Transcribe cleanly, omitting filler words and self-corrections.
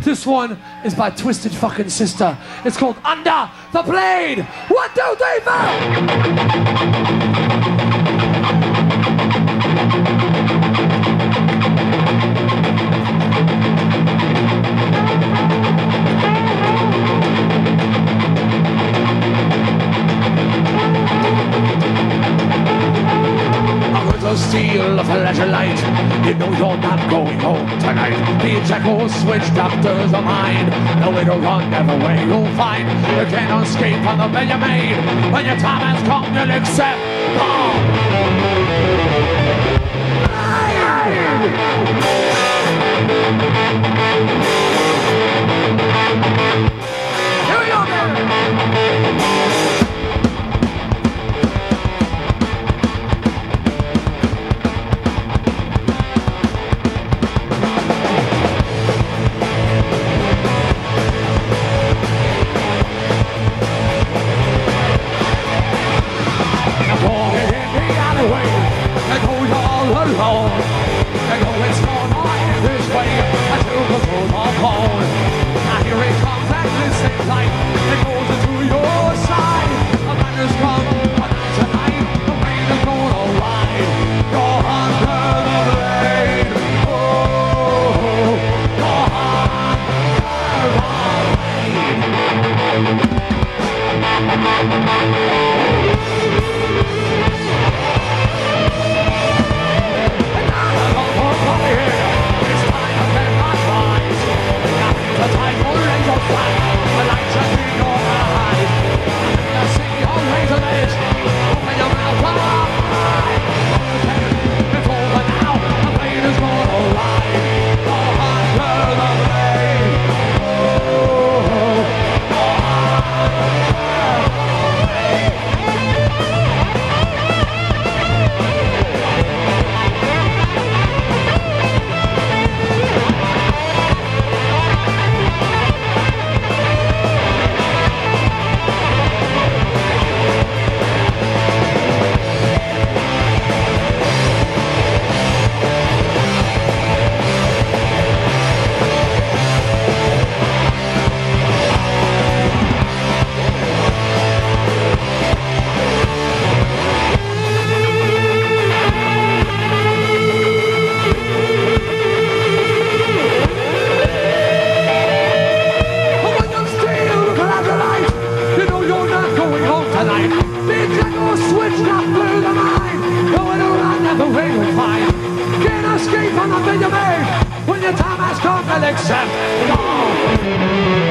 This one is by Twisted Fucking Sister. It's called Under the Blade. 1, 2, 3, steal a flashlight. You know you're not going home tonight. The Jekyll switch doctors are mine. No way to run, never way you'll find. You can't escape from the bed you made. When your time has come, you'll accept. Here we go, when your time has come, and accept.